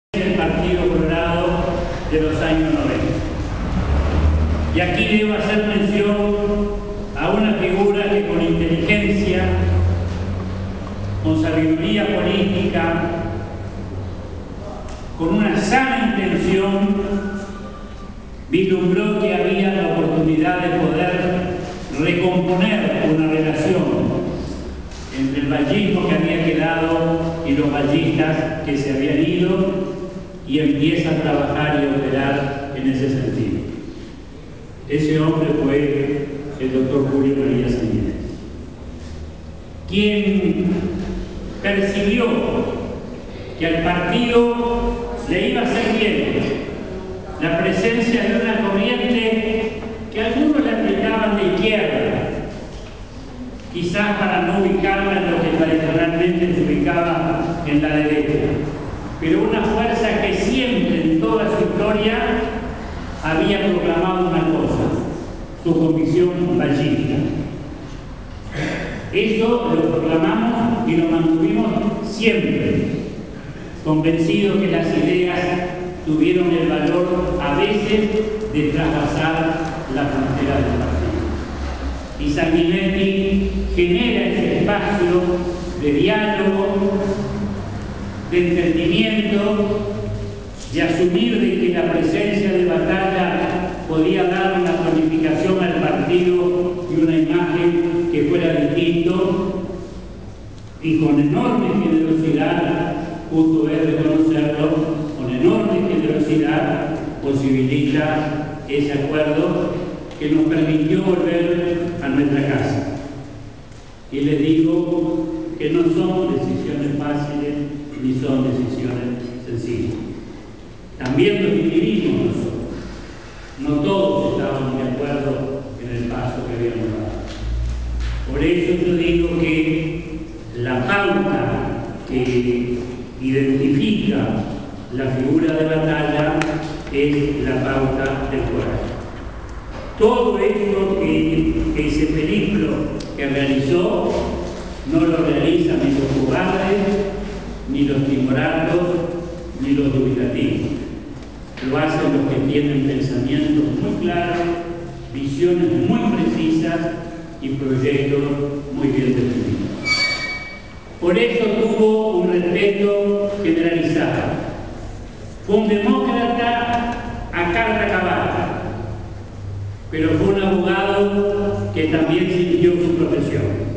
el Partido Colorado de los años 90. Y aquí debo hacer mención a una figura que con inteligencia, con sabiduría política, con una sana intención, vislumbró que había la oportunidad de poder recomponer una relación entre el vallismo que había quedado y los vallistas que se habían ido, y empieza a trabajar y a operar en ese sentido. Ese hombre fue el doctor Julio María Sanguinetti, quien percibió que al partido le iba a hacer bien la presencia de una corriente que algunos la explicaban de izquierda, quizás para no ubicarla en lo que tradicionalmente se ubicaba en la derecha, pero una fuerza que siempre en toda su historia había proclamado una cosa: su convicción vallista. Eso lo proclamamos y lo mantuvimos siempre, convencidos que las ideas tuvieron el valor a veces de traspasar la frontera del partido. Y Sanguinetti genera ese espacio de diálogo, de entendimiento, de asumir de que la presencia de Batalla podía dar una tonificación al partido y una imagen que fuera distinto, y con enorme generosidad, justo es reconocerlo, con enorme generosidad posibilita ese acuerdo que nos permitió volver a nuestra casa. Y les digo que no son decisiones fáciles ni son decisiones sencillas. También lo vivimos nosotros. No todos estábamos de acuerdo en el paso que habíamos dado. Por eso yo digo que la pauta que identifica la figura de Batalla es la pauta del coraje. Todo eso ese periplo que realizó no lo realizan ni los cobardes, ni los timoratos, ni los dubitativos. Lo hacen los que tienen pensamientos muy claros, visiones muy precisas y proyectos muy bien definidos. Por eso tuvo un respeto generalizado. Fue un demócrata a carta cabal, pero fue un abogado que también siguió su profesión.